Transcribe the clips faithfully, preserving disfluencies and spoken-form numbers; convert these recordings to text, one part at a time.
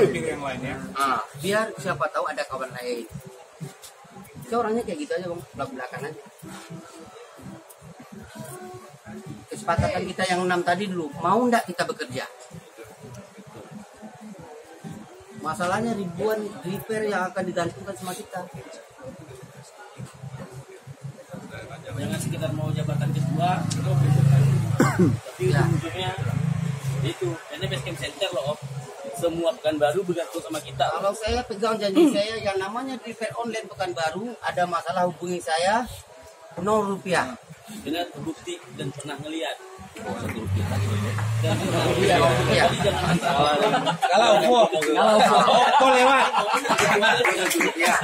yang lainnya. Ah, biar siapa tahu ada kawan lain. Itu orangnya kayak gitu aja bang, belak-belakan aja. Kesepakatan kita yang enam tadi dulu, mau ndak kita bekerja? Masalahnya ribuan repair yang akan digantungkan sama kita. Jangan sekedar mau jabatan ketua, tapi Ya. ujung-ujungnya itu, ini base camp center loh. Semua Pekanbaru bergantung sama kita. Kalau saya pegang janji saya yang namanya repair online Pekanbaru, ada masalah hubungi saya, nol rupiah. Dengan terbukti dan pernah ngelihat. Oh, Dan nol rupiah, nol rupiah. jadi jangan antara. Kalau Oppo, kalau Oppo, Oppo lewat. Ya.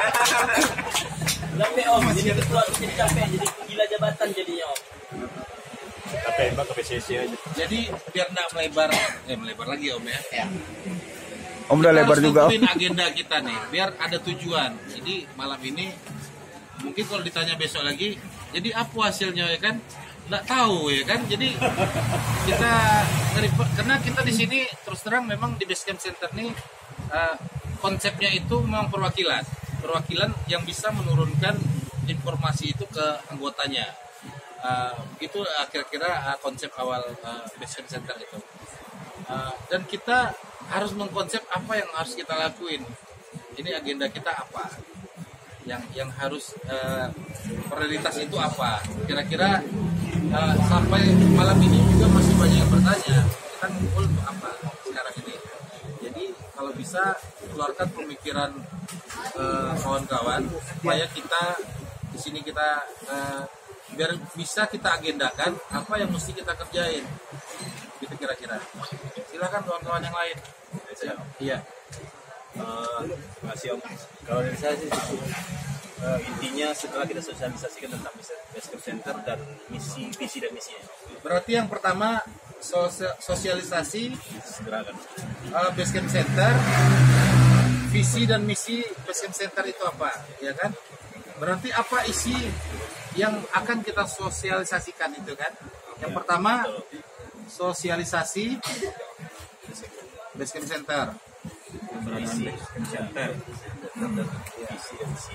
Capek om, jadi ketua terus jadi capek, jadi gila jabatan jadinya om. Capek mbak ke P C C aja. Jadi biar nggak melebar, eh melebar lagi om ya. Ya. Om udah Kita lebar harus juga om. tentuin agenda kita nih, biar ada tujuan. Jadi malam ini mungkin kalau ditanya besok lagi, jadi apa hasilnya ya kan? Nggak tahu ya kan? Jadi kita karena kita di sini terus terang memang di Base Camp Center nih uh, konsepnya itu memang perwakilan, perwakilan yang bisa menurunkan informasi itu ke anggotanya. Uh, itu uh, kira-kira uh, konsep awal uh, Base Camp Center itu. Uh, dan kita harus mengkonsep apa yang harus kita lakuin. Ini agenda kita apa? Yang yang harus uh, prioritas itu apa? Kira-kira uh, sampai malam ini juga masih banyak yang bertanya. Kita ngumpul untuk apa sekarang ini? Jadi kalau bisa keluarkan pemikiran uh, kawan-kawan supaya kita di sini kita uh, biar bisa kita agendakan apa yang mesti kita kerjain. Gitu kira-kira. Silakan kawan-kawan yang lain. Iya. Uh, terima kasih om. Kalau dari saya sih uh, intinya setelah kita sosialisasikan tentang Base Camp Center dan misi, visi dan misinya. Berarti yang pertama sosial, sosialisasi Gerakan. uh, Base Camp Center, visi dan misi Base Camp Center itu apa, ya kan? Berarti apa isi yang akan kita sosialisasikan itu kan? Yang pertama sosialisasi Base Camp Center. Visi center. Visi dan misi.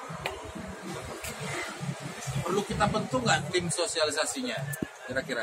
Perlu kita bentuk nggak tim sosialisasinya kira-kira?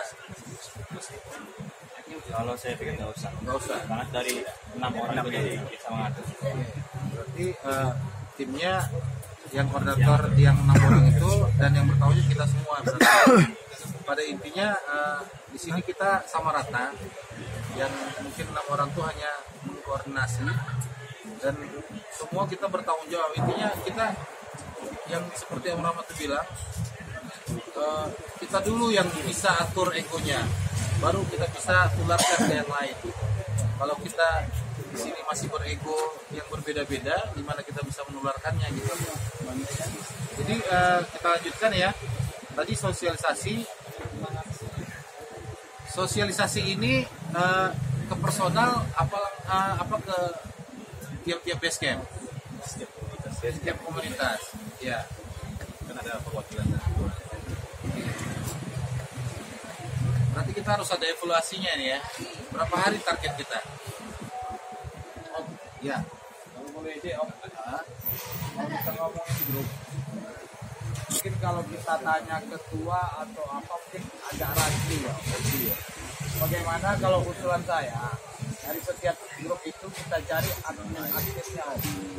Kalau saya pikir nggak usah. Nggak usah. Karena dari enam orang itu jadi bisa mengatur. Berarti uh, timnya yang koordinator yang enam orang itu dan yang bertanggung jawab kita semua. Berarti pada intinya uh, di sini kita sama rata. Yang mungkin enam orang itu hanya mengkoordinasi dan semua kita bertanggung jawab. Intinya kita yang seperti Om Rahmat bilang, uh, kita dulu yang bisa atur egonya, baru kita bisa tularkan ke yang lain. Kalau kita di sini masih berego yang berbeda-beda, di mana kita bisa menularkannya gitu. Jadi uh, kita lanjutkan ya. Tadi sosialisasi, sosialisasi ini uh, ke personal apa uh, apa ke tiap-tiap base camp, setiap komunitas, ya. Kan ada perwakilan. Berarti kita harus ada evaluasinya nih ya. Berapa hari target kita? Oh, ya. Kalau boleh ide om, kalau kita ngomongin grup, mungkin kalau kita tanya ketua atau apa mungkin agak ragu ya. Bagaimana kalau usulan saya dari setiap grup itu kita cari admin aktifnya om.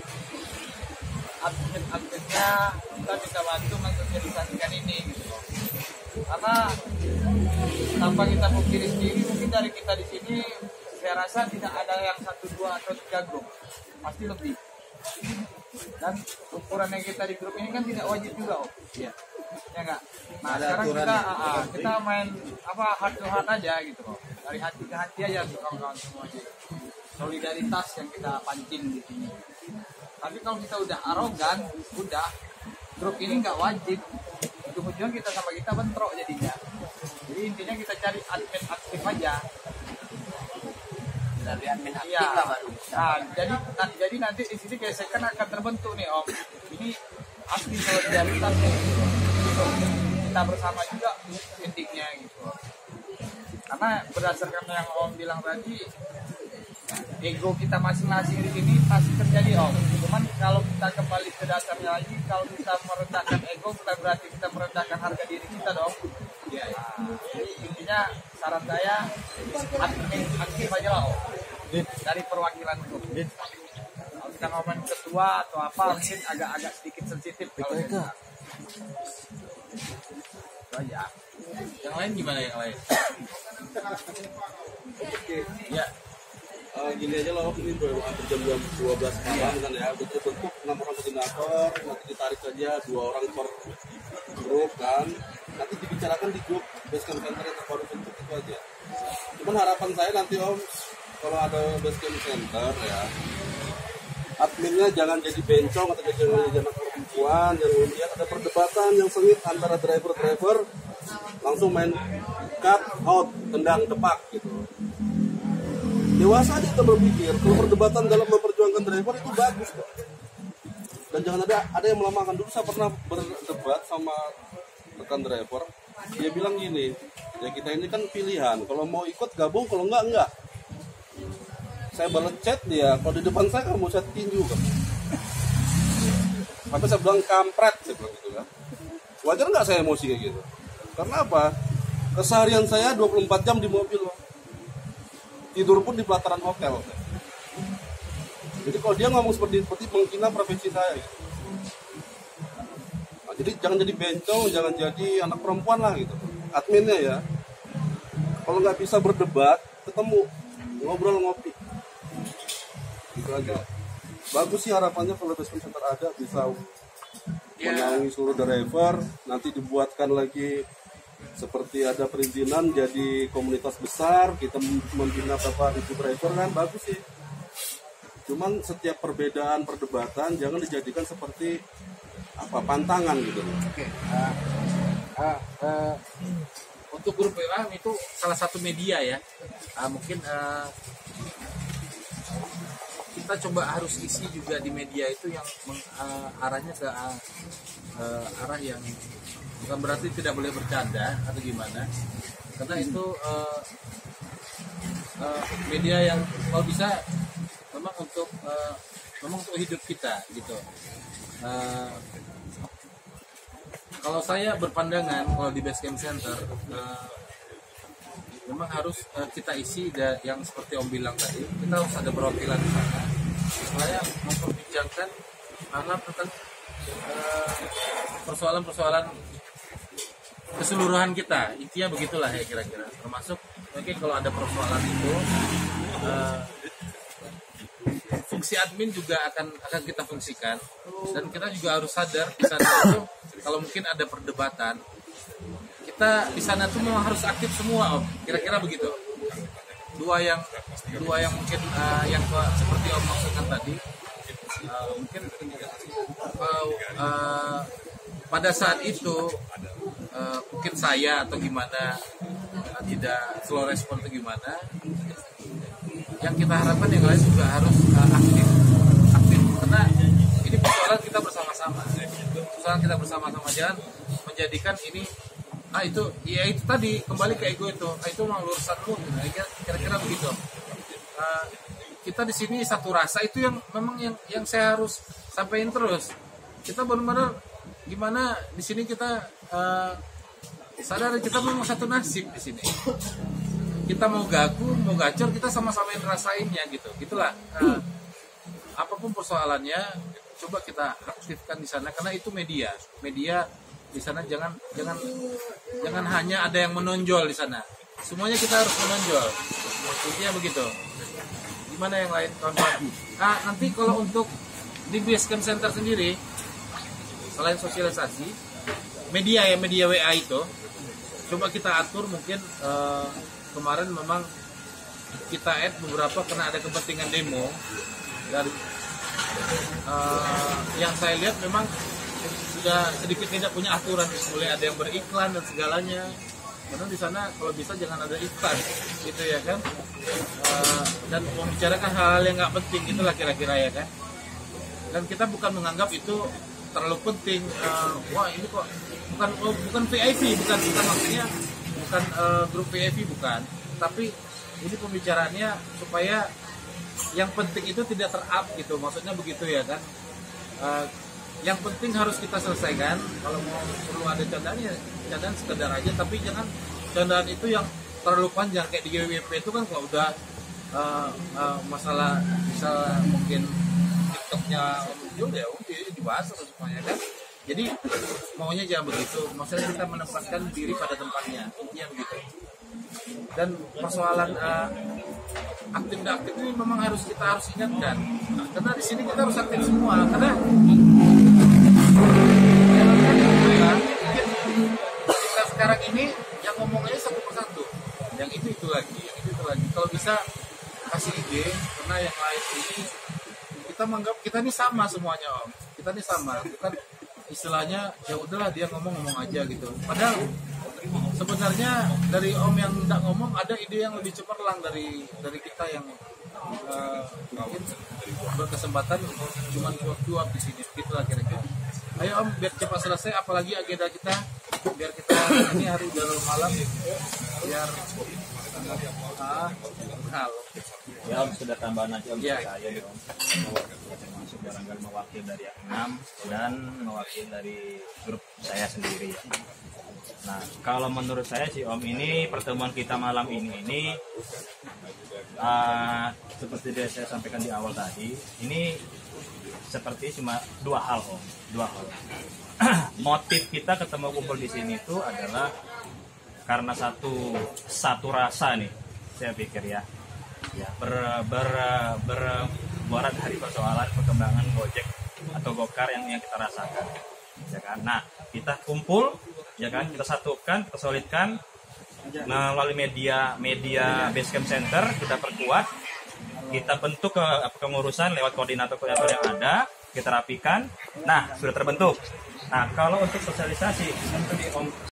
Admin aktifnya kita bisa bantu mensosialisasikan ini gitu loh. Karena tanpa kita pungkiri sendiri mungkin dari kita di sini saya rasa tidak ada yang satu dua atau tiga grup, pasti lebih. Dan ukuran yang kita di grup ini kan tidak wajib juga om. Iya. Ya enggak. Nah Ada sekarang kita aturannya. uh, kita main apa heart to heart aja gitu loh. Dari hati ke hati aja tuh kawan-kawan semuanya. Solidaritas yang kita pancing di sini. Tapi kalau kita udah arogan, udah grup ini nggak wajib. Ujung-ujung kita sama kita bentrok jadinya. Jadi intinya kita cari admin aktif aja. Dari admin aktif Iya. lah baru. Nah, jadi nah, jadi nanti di sini gesekan akan terbentuk nih om. Ini asli solidaritas nih. Kita bersama juga endingnya gitu. Karena berdasarkan yang om bilang tadi, ego kita masing-masing di sini pasti terjadi om. Cuman kalau kita kembali ke dasarnya lagi, kalau kita merendahkan ego bukan berarti kita merendahkan harga diri kita dong. Ya, ya. Nah, jadi intinya saran saya aktif, aktif aja lah om. Dari perwakilan itu. Kalau kita ngomong ketua atau apa mungkin agak-agak sedikit sensitif kalau kita. Itu aja. Yang lain gimana yang lain? Ya, uh, gini aja loh, ini udah hampir jam dua belas malam kan ya, bentuk bentuk enam orang koordinator, nanti ditarik aja dua orang per grup kan, nanti dibicarakan di grup basecamp center yang terbaru bentuk itu aja. Cuman harapan saya nanti om, kalau ada basecamp center ya, adminnya jangan jadi bencong atau jadi anak perempuan, jangan lihat ada perdebatan yang sengit antara driver-driver, langsung main cut out, tendang tepak gitu. Dewasa aja kita berpikir, kalau perdebatan dalam memperjuangkan driver itu bagus kok. Dan jangan ada ada yang melamakan. Dulu saya pernah berdebat sama rekan driver, dia bilang gini, ya kita ini kan pilihan, kalau mau ikut gabung, kalau enggak enggak. Saya balas chat dia, kalau di depan saya kamu saya tinju kan. Sampai saya bilang kampret, saya bilang gitu kan. Wajar nggak saya emosi kayak gitu? Karena apa? Keseharian saya dua puluh empat jam di mobil, tidur pun di pelataran hotel. Jadi kalau dia ngomong seperti seperti menghina profesi saya gitu. Nah, jadi jangan jadi bencong, jangan jadi anak perempuan lah gitu. Adminnya ya, kalau nggak bisa berdebat, ketemu ngobrol ngopi. Gitu aja. Bagus sih harapannya kalau basecamp center ada bisa menaungi seluruh driver, nanti dibuatkan lagi seperti ada perizinan jadi komunitas besar, kita membina beberapa ribu driver kan bagus sih. Cuman setiap perbedaan perdebatan jangan dijadikan seperti apa pantangan gitu. Oke. Uh, uh, uh, untuk grup W A itu salah satu media ya. Uh, mungkin uh, kita coba harus isi juga di media itu yang meng, uh, arahnya ke uh, uh, arah yang bukan berarti tidak boleh bercanda atau gimana, karena itu uh, uh, media yang kalau bisa memang untuk uh, memang untuk hidup kita gitu. Uh, kalau saya berpandangan kalau di basecamp center uh, memang harus uh, kita isi da, yang seperti Om bilang tadi, kita harus ada perwakilan di sana supaya memperbincangkan hal tentang uh, persoalan-persoalan keseluruhan kita, intinya begitulah ya kira-kira. Termasuk mungkin kalau ada persoalan itu, uh, fungsi admin juga akan akan kita fungsikan, dan kita juga harus sadar di sana itu kalau mungkin ada perdebatan, kita di sana tuh memang harus aktif semua, Om. Kira-kira begitu. Dua yang dua yang mungkin uh, yang seperti Om maksudkan tadi, uh, mungkin uh, uh, pada saat itu uh, mungkin saya atau gimana uh, tidak slow respon atau gimana, yang kita harapkan yang lain juga harus uh, aktif aktif karena ini persoalan kita bersama-sama, persoalan kita bersama-sama, jangan menjadikan ini ah itu ya itu tadi kembali ke ego itu, ah, itu memang urusanmu, kira-kira begitu. Uh, kita di sini satu rasa itu yang memang yang yang saya harus sampaikan terus. Kita benar-benar gimana di sini kita uh, sadar kita memang satu nasib di sini. Kita mau gagu, mau gacor, kita sama-sama ngerasainnya gitu. Gitulah. Uh, apapun persoalannya, coba kita aktifkan di sana karena itu media. Media di sana jangan jangan jangan hanya ada yang menonjol di sana. Semuanya kita harus menonjol. Intinya begitu. Gimana yang lain kawan-kawan? Nah, nanti kalau untuk di basecamp center sendiri, selain sosialisasi, media ya media W A itu, coba kita atur mungkin uh, kemarin memang kita add beberapa karena ada kepentingan demo dan uh, yang saya lihat memang sudah sedikit tidak punya aturan, boleh ada yang beriklan dan segalanya. Karena di sana kalau bisa jangan ada iklan, gitu ya kan. Uh, dan membicarakan hal-hal yang nggak penting itulah kira-kira ya kan. Dan kita bukan menganggap itu terlalu penting. Uh, wah ini kok bukan oh, bukan V I P, bukan bukan maksudnya bukan uh, grup V I P bukan. Tapi ini pembicaraannya supaya yang penting itu tidak ter-up gitu, maksudnya begitu ya kan. Uh, yang penting harus kita selesaikan. Kalau mau perlu ada candaan ya candaan sekedar aja, tapi jangan candaan itu yang terlalu panjang kayak di G W P itu kan kalau udah uh, uh, masalah bisa mungkin TikToknya muncul ya udah dibahas semuanya kan. Jadi maunya jangan begitu, maksudnya kita menempatkan diri pada tempatnya, intinya begitu. Dan persoalan uh, aktif dan aktif ini memang harus kita harus ingatkan, nah, karena di sini kita harus aktif semua, karena ya, kita sekarang ini yang ngomongnya satu persatu, yang itu itu lagi, yang itu itu lagi. Kalau bisa kasih ide, karena yang lain ini kita menganggap kita ini sama semuanya om, kita ini sama, bukan istilahnya ya udahlah dia ngomong-ngomong aja gitu. Padahal sebenarnya dari om yang tidak ngomong ada ide yang lebih cemerlang dari dari kita yang uh, mungkin berkesempatan untuk cuma cuap-cuap di sini. Gitulah kira-kira. Ayo om biar cepat selesai, apalagi agenda kita biar kita ini hari udah malam biar ah halo. Ya om sudah tambahan aja om ya. saya ya om. Termasuk barangkali mewakili dari enam dan mewakili dari grup saya sendiri ya. Nah, kalau menurut saya sih Om, ini pertemuan kita malam ini ini uh, seperti yang saya sampaikan di awal tadi, ini seperti cuma dua hal Om, dua hal. Motif kita ketemu kumpul di sini itu adalah karena satu satu rasa nih, saya pikir ya, ya ber ber berbuaran dari persoalan perkembangan Gojek atau Gokar yang yang kita rasakan, ya kan. Nah, kita kumpul, ya kan, kita satukan, kita solidkan melalui media media Basecamp Center, kita perkuat, kita bentuk ke pengurusan lewat koordinator-koordinator yang ada, kita rapikan. Nah, sudah terbentuk. Nah, kalau untuk sosialisasi, tadi Om